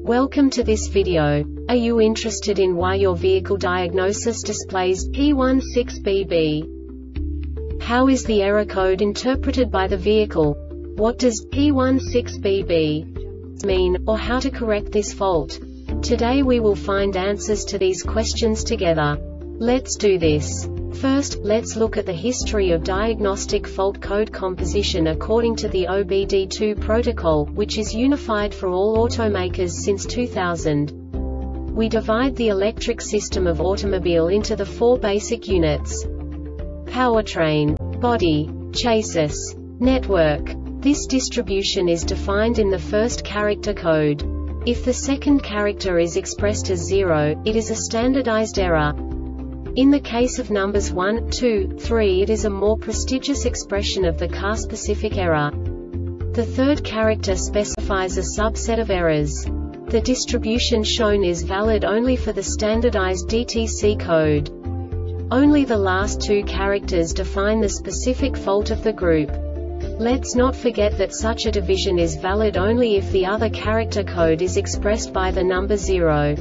Welcome to this video. Are you interested in why your vehicle diagnosis displays P16BB? How is the error code interpreted by the vehicle? What does P16BB mean, or how to correct this fault? Today we will find answers to these questions together. Let's do this. First, let's look at the history of diagnostic fault code composition according to the OBD2 protocol, which is unified for all automakers since 2000. We divide the electric system of automobile into the four basic units: powertrain, body, chassis, network. This distribution is defined in the first character code. If the second character is expressed as 0, it is a standardized error. In the case of numbers 1, 2, 3, it is a more prestigious expression of the car-specific error. The third character specifies a subset of errors. The distribution shown is valid only for the standardized DTC code. Only the last two characters define the specific fault of the group. Let's not forget that such a division is valid only if the other character code is expressed by the number 0.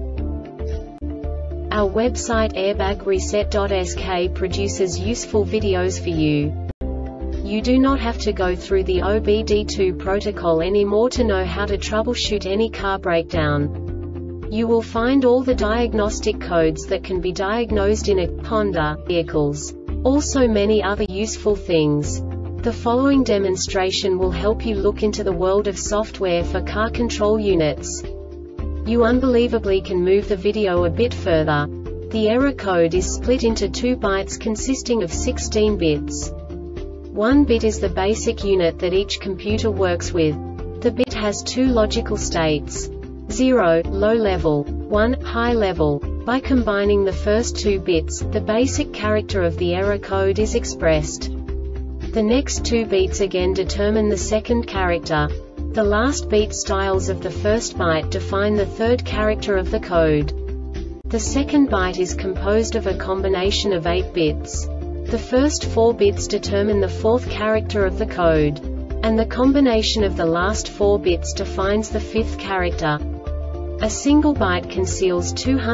Our website airbagreset.sk produces useful videos for you. You do not have to go through the OBD2 protocol anymore to know how to troubleshoot any car breakdown. You will find all the diagnostic codes that can be diagnosed in a Honda vehicles. Also many other useful things. The following demonstration will help you look into the world of software for car control units. You unbelievably can move the video a bit further. The error code is split into 2 bytes consisting of 16 bits. 1 bit is the basic unit that each computer works with. The bit has 2 logical states: 0, low level, 1, high level. By combining the first 2 bits, the basic character of the error code is expressed. The next 2 beats again determine the second character. The last beat styles of the first byte define the third character of the code. The second byte is composed of a combination of 8 bits. The first 4 bits determine the fourth character of the code. And the combination of the last 4 bits defines the fifth character. A single byte conceals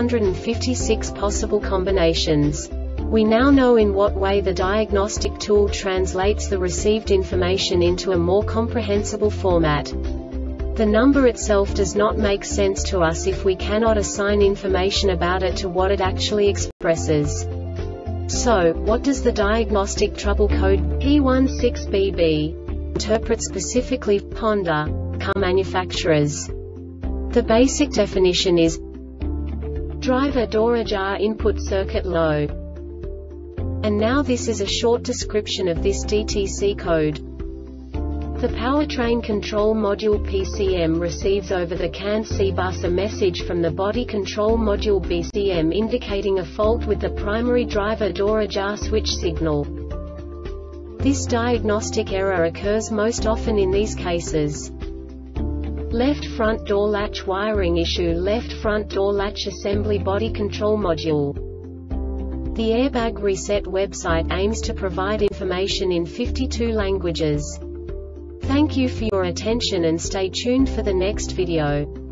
256 possible combinations. We now know in what way the diagnostic tool translates the received information into a more comprehensible format. The number itself does not make sense to us if we cannot assign information about it to what it actually expresses. So, what does the diagnostic trouble code P16BB interpret specifically for Honda car manufacturers? The basic definition is driver door ajar input circuit low. And now this is a short description of this DTC code. The powertrain control module PCM receives over the CAN C bus a message from the body control module BCM indicating a fault with the primary driver door ajar switch signal. This diagnostic error occurs most often in these cases: left front door latch wiring issue, left front door latch assembly, body control module. The Airbag Reset website aims to provide information in 52 languages. Thank you for your attention and stay tuned for the next video.